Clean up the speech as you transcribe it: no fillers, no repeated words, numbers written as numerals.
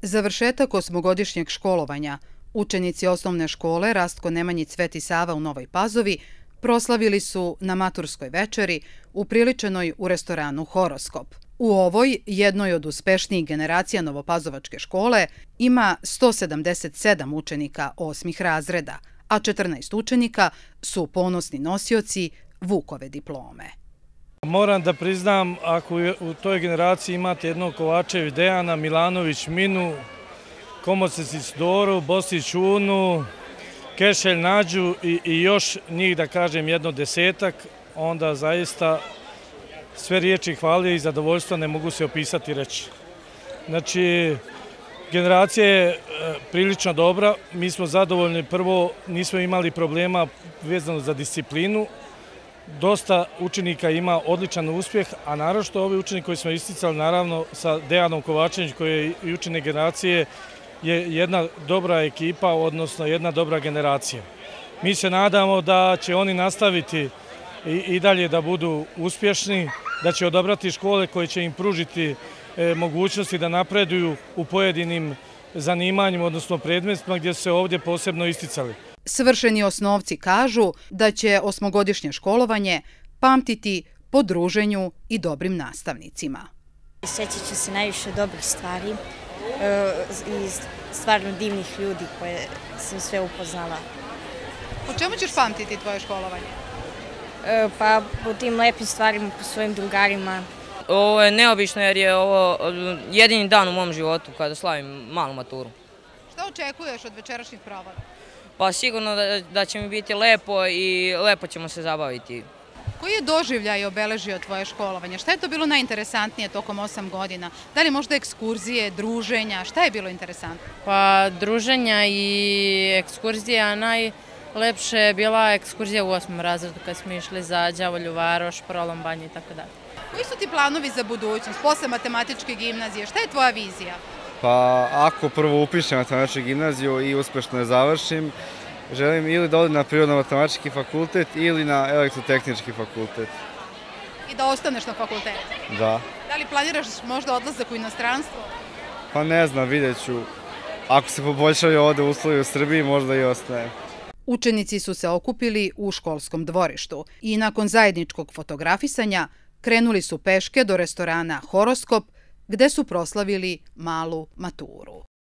Završetak osmogodišnjeg školovanja učenici osnovne škole Rastko Nemanjić Sveti Sava u Novoj Pazovi proslavili su na maturskoj večeri upriličenoj u restoranu Horoskop. U ovoj, jednoj od uspešnijih generacija novopazovačke škole, ima 177 učenika osmih razreda, a 14 učenika su ponosni nosioci Vukove diplome. Moram da priznam, ako u toj generaciji imate jednog Kovačević Dejana, Milanović Minu, Komocec Doru, Bosić Unu, Kešelj Nađu i još njih, da kažem, jedno desetak, onda zaista sve riječi hvale i zadovoljstva ne mogu se opisati i reći. Znači, generacija je prilično dobra, mi smo zadovoljni, prvo nismo imali problema vezano za disciplinu, dosta učenika ima odličan uspjeh, a naročito ovi učenici koji smo isticali, naravno sa Dejanom Kovačevićem koji je i učenik generacije, je jedna dobra ekipa, odnosno jedna dobra generacija. Mi se nadamo da će oni nastaviti i dalje da budu uspješni, da će odabrati škole koje će im pružiti mogućnosti da napreduju u pojedinim zanimanjima, odnosno predmetima gdje su se ovdje posebno isticali. Svršeni osnovci kažu da će osmogodišnje školovanje pamtiti po druženju i dobrim nastavnicima. Sjećat ću se najviše dobrih stvari i stvarno divnih ljudi koje sam sve upoznala. Po čemu ćeš pamtiti tvoje školovanje? Pa po tim lepim stvarima, po svojim drugarima. Ovo je neobično jer je ovo jedini dan u mom životu kada slavim malu maturu. Šta očekuješ od večerašnjih provoda? Pa sigurno da će mi biti lepo i lepo ćemo se zabaviti. Koji je doživljaj obeležio tvoje školovanje? Šta je to bilo najinteresantnije tokom 8 godina? Da li možda ekskurzije, druženja? Šta je bilo interesantno? Pa druženja i ekskurzija. Najlepše je bila ekskurzija u 8. razredu kad smo išli za Đavolju Varoš, Prolom Banju i tako dalje. Koji su ti planovi za budućnost posle matematičke gimnazije? Šta je tvoja vizija? Pa ako prvo upišem matematičku gimnaziju i uspešno je završim, želim ili da odem na prirodno-matematički fakultet ili na elektrotehnički fakultet. I da ostaneš na fakultetu? Da. Da li planiraš možda odlazak u inostranstvo? Pa ne znam, vidjet ću. Ako se poboljšaju ovde uslovi u Srbiji, možda i ostaje. Učenici su se okupili u školskom dvorištu i nakon zajedničkog fotografisanja krenuli su peške do restorana Horoskop, gde su proslavili malu maturu.